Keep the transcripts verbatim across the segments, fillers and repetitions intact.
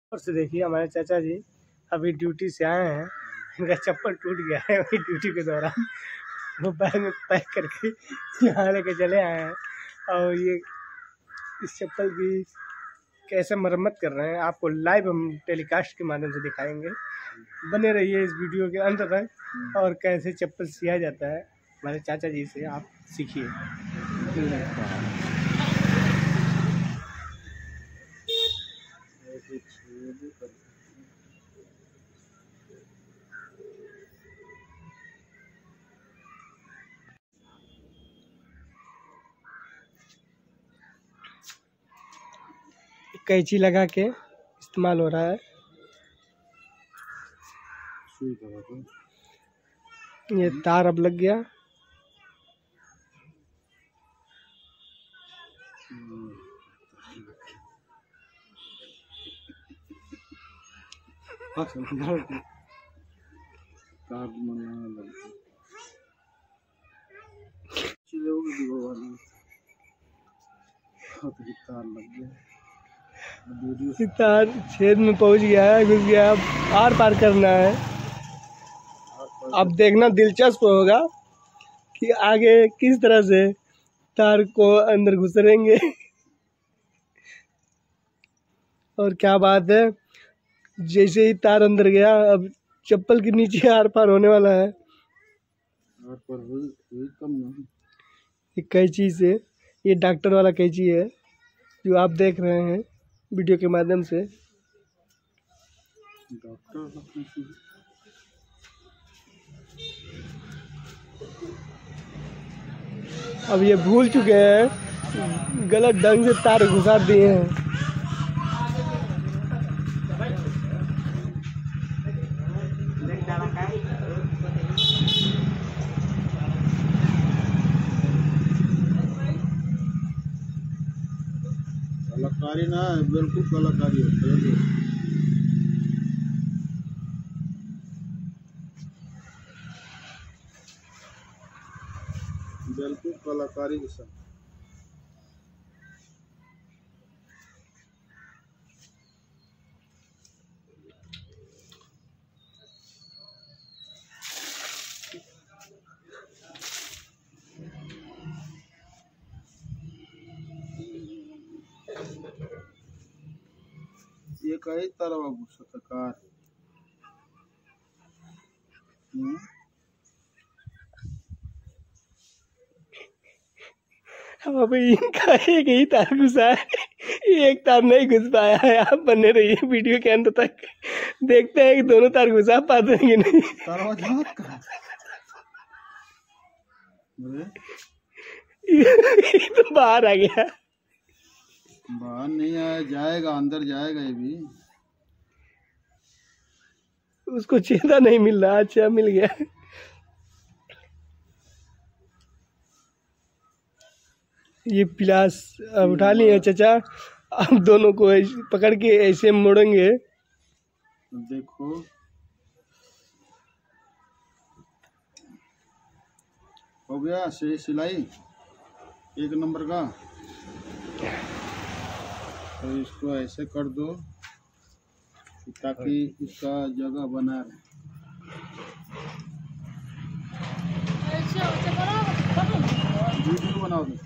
और से देखिए हमारे चाचा जी अभी ड्यूटी से आए हैं, इनका चप्पल टूट गया है वही ड्यूटी के दौरान, वो बैग में पैक करके यहाँ लेके चले आए हैं। और ये इस चप्पल की कैसे मरम्मत कर रहे हैं आपको लाइव हम टेलीकास्ट के माध्यम से दिखाएंगे। बने रहिए इस वीडियो के अंत तक और कैसे चप्पल सिया जाता है हमारे चाचा जी से आप सीखिए। कैंची लगा के इस्तेमाल हो रहा है। ये तार अब लग गया। तार छेद में पहुंच गया है, घुस गया, अब आर पार करना है। अब देखना दिलचस्प होगा कि आगे किस तरह से तार को अंदर घुसरेंगे। और क्या बात है, जैसे ही तार अंदर गया अब चप्पल के नीचे आर पार होने वाला है। आर पार हुई, हुई कम नहीं। ये कैंची से, ये डॉक्टर वाला कैंची है जो आप देख रहे हैं वीडियो के माध्यम से। डॉक्टर अब ये भूल चुके हैं, गलत ढंग से तार घुसा दिए हैं। कलाकारी ना बिल्कुल कलाकारी होती है, बिल्कुल कलाकारी के साथ। ये कई तरह का अब इनका एक ही तार घुसा है, एक तार नहीं घुस पाया है। आप बने रहिए वीडियो के अंत तक, देखते हैं कि दोनों तार घुसा पाते हैं कि नहीं। ये तो बाहर आ गया, बाहर नहीं आया, जाएगा अंदर जाएगा। ये भी उसको छेदा नहीं मिल रहा। अच्छा मिल गया। ये पिलास अब उठा लिए चाचा, अब दोनों को पकड़ के ऐसे मोड़ेंगे। देखो हो गया सही सिलाई एक नंबर का। तो इसको ऐसे कर दो ताकि इसका जगह बना रहे। वीडियो बनाओ दो।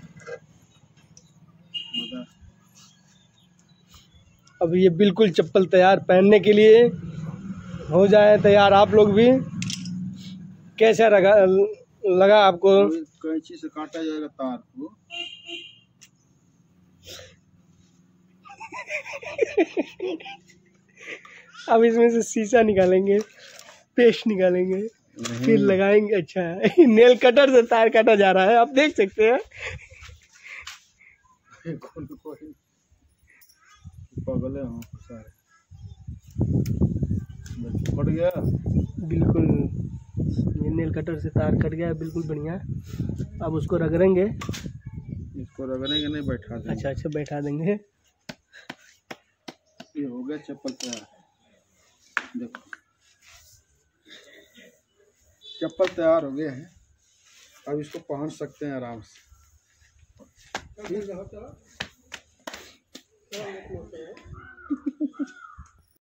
अब ये बिल्कुल चप्पल तैयार पहनने के लिए हो जाए तैयार। आप लोग भी कैसा लगा लगा आपको? कैंची से काटा जाएगा तार को। अब इसमें से शीशा निकालेंगे, पेस्ट निकालेंगे, फिर लगाएंगे। अच्छा नेल कटर से तार काटा जा रहा है, आप देख सकते हैं। पगले हो सारे, कट गया बिल्कुल। ये नेल कटर से तार कट गया बिल्कुल बढ़िया। अब उसको रगड़ेंगे, इसको रगड़ेंगे नहीं बैठा देंगे। अच्छा अच्छा बैठा देंगे। ये हो गया चप्पल तैयार। देखो चप्पल तैयार हो गया है, अब इसको पहन सकते हैं आराम से।